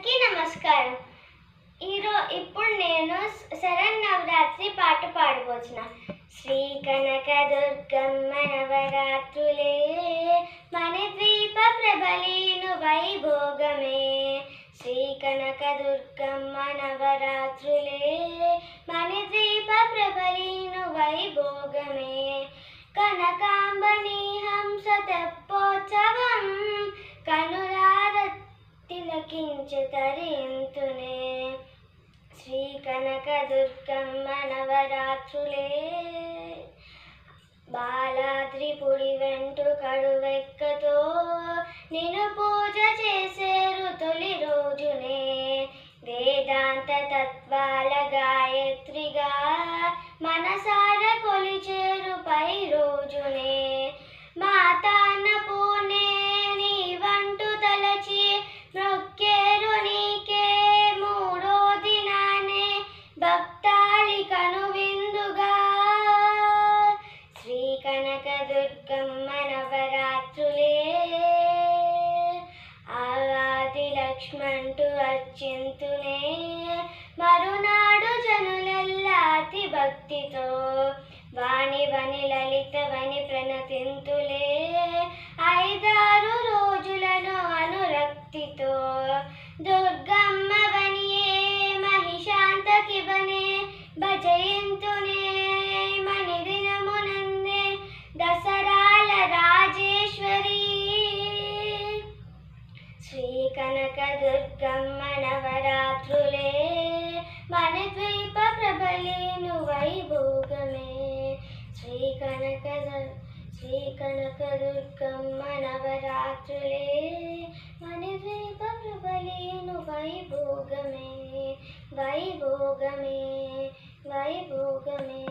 అందరికీ నమస్కారం. ఇప్పుడు నేను శరన్నవరాత్రి పాట పాడబోతున్న. శ్రీ కనక దుర్గమ్మ నవరాత్రులే మణిద్వీప ప్రబలీను వైభోగమే. శ్రీ కనక దుర్గమ్మ నవరాత్రులే మణిద్వీప ప్రబలీను వైభోగమే. కనకాంబని హంస తెప్పోత్సవం కనులార తిలకించి తరింతునే. శ్రీ కనక దుర్గమ్మ నవరాత్రులే బాలాద్రిపురి వెంటు కడువెక్కతో నిన్ను పూజ చేసేరు తొలి రోజునే. వేదాంత తత్వాల గాయత్రిగా మనసార కొలిచేరు పై రోజునే. మాతాన్న పూనే నీ వంటు తలచి మొక్కేరు నీకే మూడో దినానే భక్తాలి కనువిందుగా. శ్రీ కనక దుర్గమ్మ నవరాత్రులే ఆది లక్ష్మంటూ అర్చింతునే. మరునాడు జనులెల్లాతి భక్తితో వాణి వని లలిత వని ప్రణతింతులే. 5-6 రోజులను అనురక్తితో దుర్గమ్మ వనియే మహిషాంతకి వనే భజయింతునే. మణి దినమునందే దసరాల రాజేశ్వరి. శ్రీ కనక దుర్గమ్మ నవరాత్రులే మణిద్వీప ప్రబలీను వైభోగమే. శ్రీ కనక దుర్గమ్మ నవరాత్రులే మణిద్వీప ప్రబలీను వైభోగమే వైభోగమే వైభోగమే.